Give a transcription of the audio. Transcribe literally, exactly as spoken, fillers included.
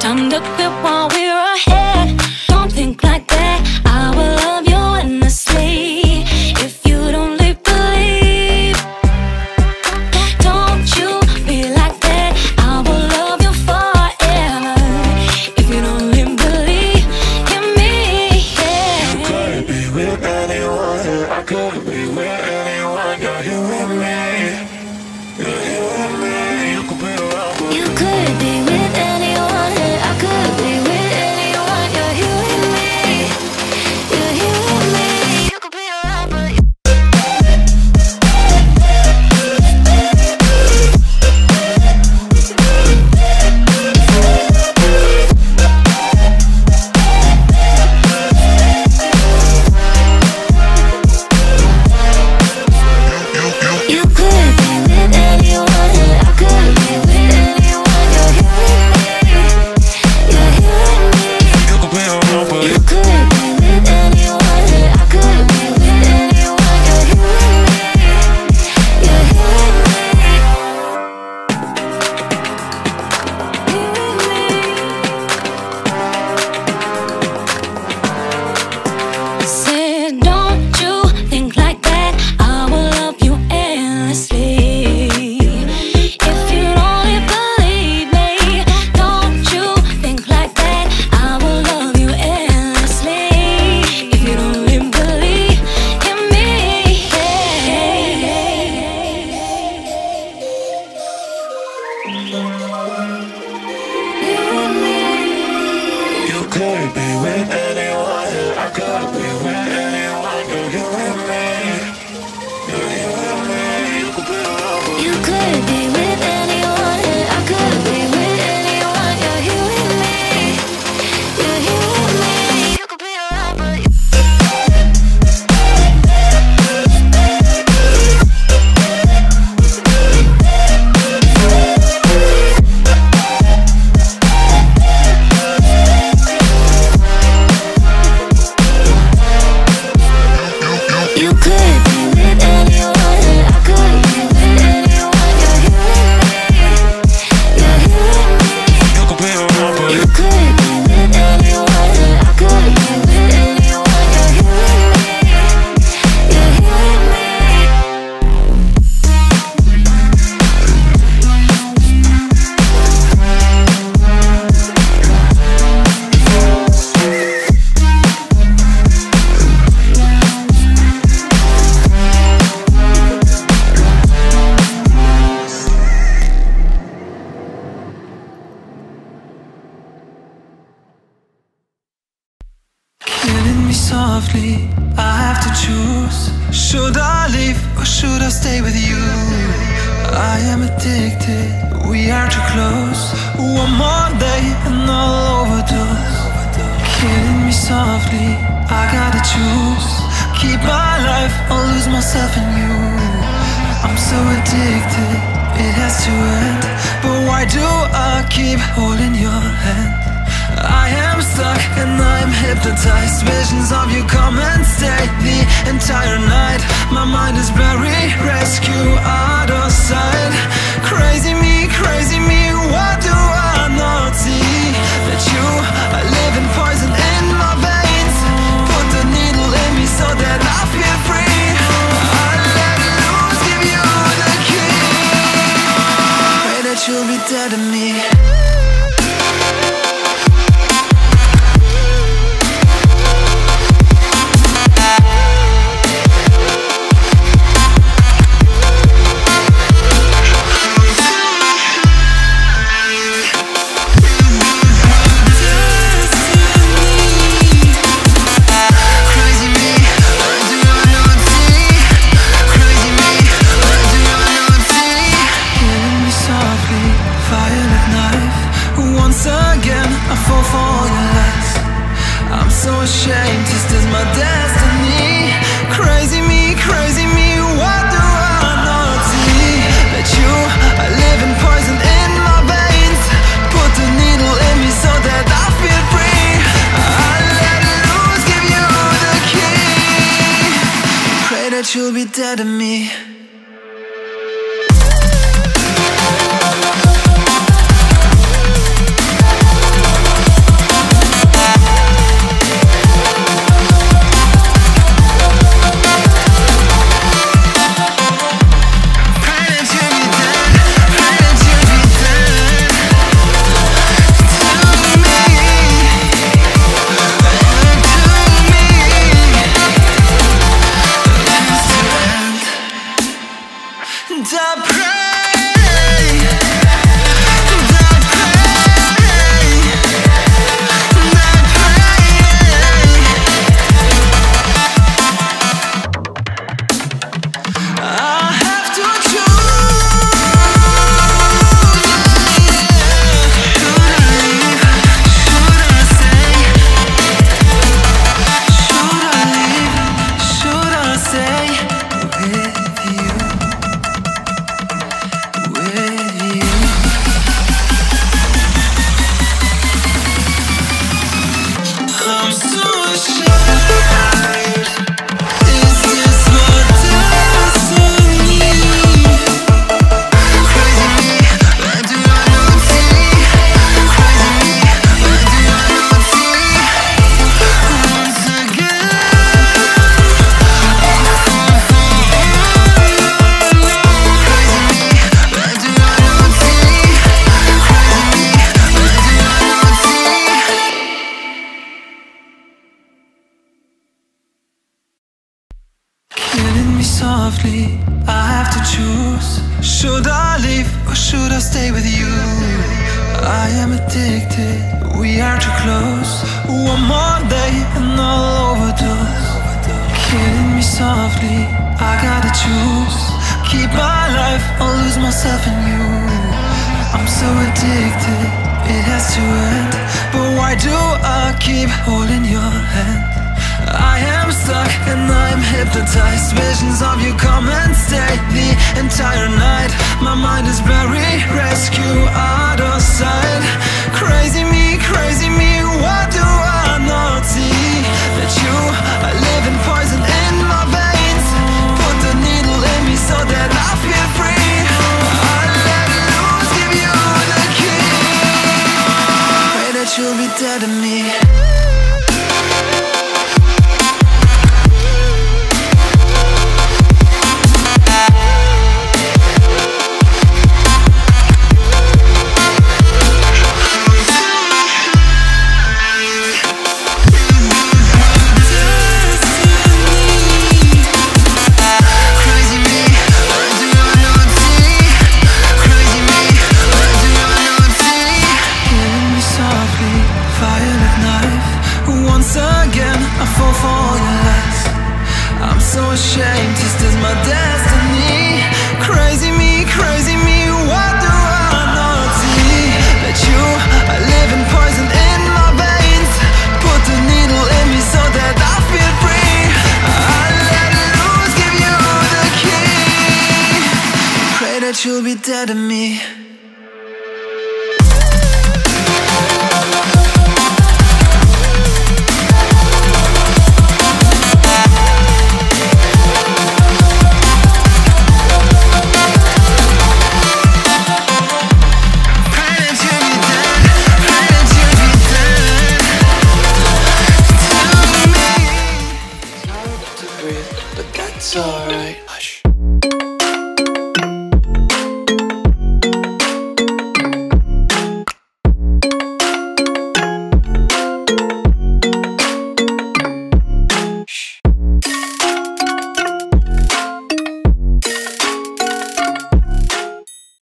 Time to quit while we're ahead. Don't think like that. I will love you endlessly. If you don't live, believe. Don't you be like that. I will love you forever. If you don't live, believe in me, yeah. You could be with anyone, and I could be with anyone. You're here with me. You're here with me. You could be around, but You could be with anyone, and I could be with anyone. You're here with me. You're here with me. You could be around, but you You could be with anyone, and I could be with anyone. You're here with me. You're here with me. you could be around, but You could be with anyone, and I could be with anyone. You're here with me. You're here with me. Here with me. Said, don't you think like that. I will love you endlessly. If you only believe me, don't you think like that. I will love you endlessly. If you don't live, believe in me, you could be with anyone, and I could be with anyone. You're here with me. You're here with me. You could be around, but You could be with anyone, and I could be with anyone. You're here with me. You're here with me. You could be around, but you You could be with anyone, and I could be with anyone. You're here with me. You're here with me. you could be around, but You could be with anyone, and I could be with anyone. You're here with me. You're here with me. Killing me softly, I have to choose. Should I leave or should I stay with you? I am addicted, we are too close. One more day and I'll overdose. Killing me softly, I gotta choose. Keep my life or lose myself in you. I'm so addicted, it has to end. But why do I keep holding your hand? I am stuck and I'm hypnotized. Visions of you come and stay the entire night. My mind is buried, rescue out of sight. Crazy me, crazy me, what do I not see? That you are living poison in my veins. Put the needle in me so that I feel free. I let loose, give you the key. Pray that you'll be dead to me. and I pray. Killing me softly, I have to choose. Should I leave or should I stay with you? I am addicted, we are too close. One more day and I'll overdose. Killing me softly, I gotta choose. Keep my life or lose myself in you. I'm so addicted, it has to end. But why do I keep holding your hand? I am stuck and I'm hypnotized. Visions of you come and stay the entire night. My mind is buried, rescue out of sight. Crazy me, crazy me, what do I not see? That you are living poison in my veins. Put the needle in me so that I feel free. I let loose, give you the key. Pray that you'll be dead to me. Ashamed, this is my destiny. Crazy me, crazy me, what do I not see? That you are living poison in my veins. Put the needle in me so that I feel free. I let loose, give you the key. Pray that you'll be dead to me.